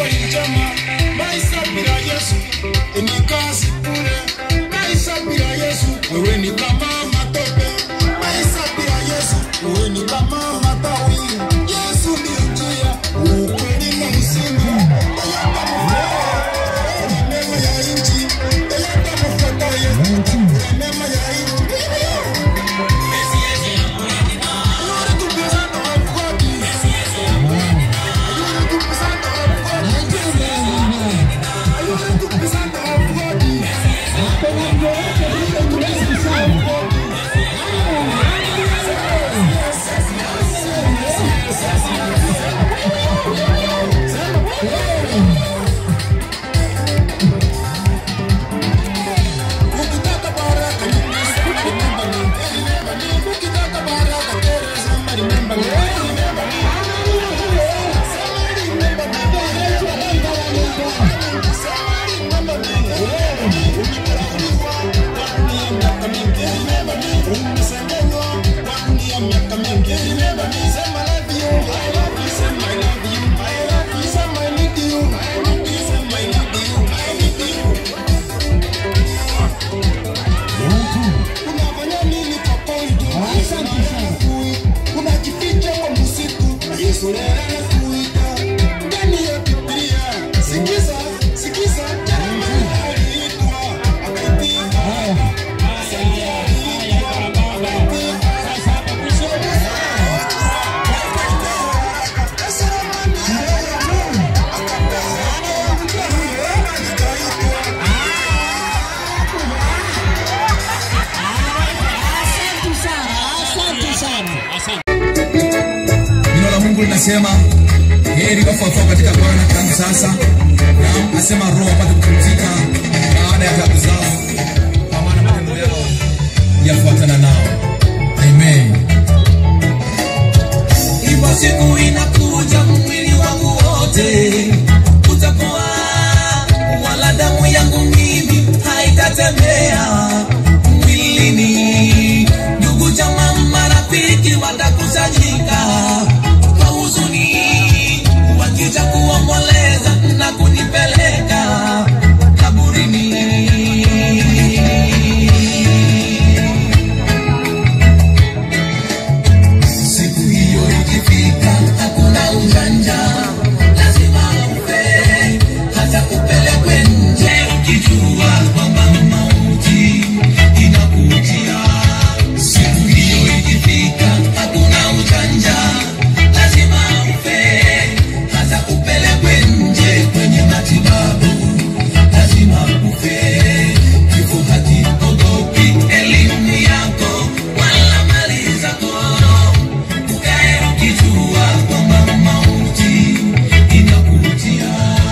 habari njema. Maisha bila Yesu ni kazi bure. Maisha bila Yesu wewe ni kama matope. Maisha bila Yesu wewe ni kama matawi. Yesu ndiye njia, ukweli na uzima. Neema ya nchi, eleta mafuta Yesu. Neema ya nchi. Nasema heri wafuatao katika Bwana tangu sasa, na asema roho apate kupumzika baada ya taabu zao, kwa maana matendo yao yafuatana nao. Amen. Ipo siku inakuja, mwili wangu wote utakuwa, wala damu yangu mimi haitatembea mwilini. Ndugu jamaa marafiki watakusanyika wakija kuomboleza na kunipeleka kaburini. Siku hiyo ikifika, hakuna ujanja, lazima ufe, hata upelekwe nje, ukijua kwamba mauti inakujia. Siku hiyo ikifika, hakuna ujanja, lazima ufe, hata upelekwe nje kwenye matibabu, lazima ufe. Kifo hakiogopi elimu yako wala mali zako, ukae ukijua kwamba mauti inakujia.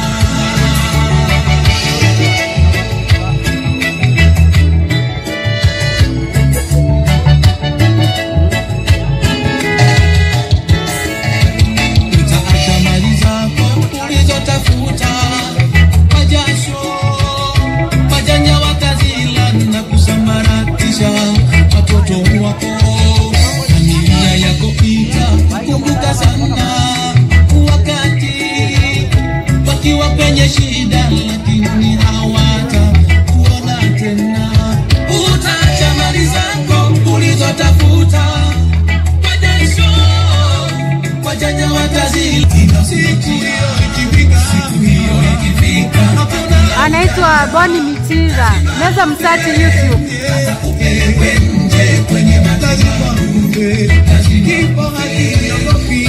Utaacha mali zako ulizotafuta kwa jasho, wajanja watazila na kusambaratisha watoto wako. Familia yako itakumbuka sana wakati wakiwa kwenye shida, lakini hawatakuona tena. Utaacha mali zako ulizotafuta kwa jasho, wajanja watazila. Siku hiyo ikifika, Anaitwa Boni Mitira. Naweza msearch YouTube. upelekwe nje kwenye matibabu, lazima ufe.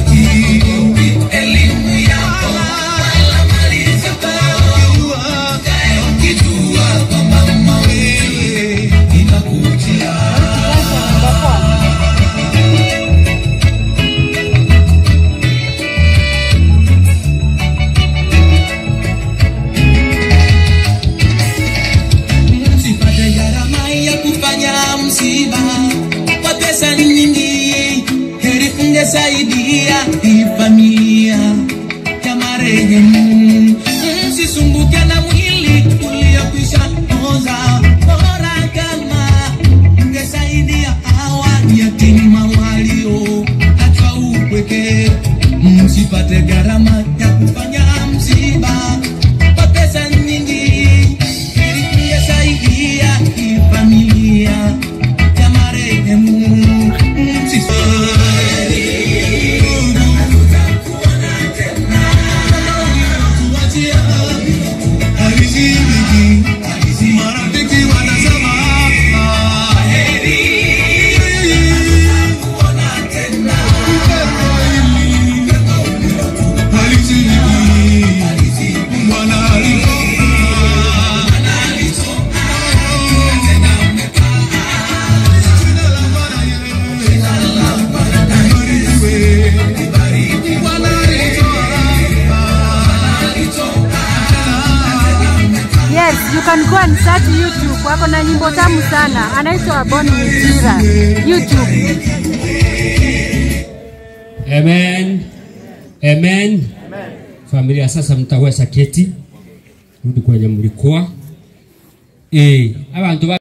Elimu yako wala mali zako, ukae ukijua kwamba mauti inakujia. Usipate gharama ya kufanya msiba kwa pesa nyingi, heri ungesaidia hii familia ya marehemu. Msisumbuke na mwili uliokwisha oza, bora kama ungesaidia hawa yatima walio hata upweke. Msipate gharama ya kufanya msiba msearch YouTube, wako na nyimbo tamu sana. Anaitwa Boni Mitira. YouTube. Amen. Amen. Familia, sasa mtaweza keti. Rudi kwenye mlikuwa. Abantu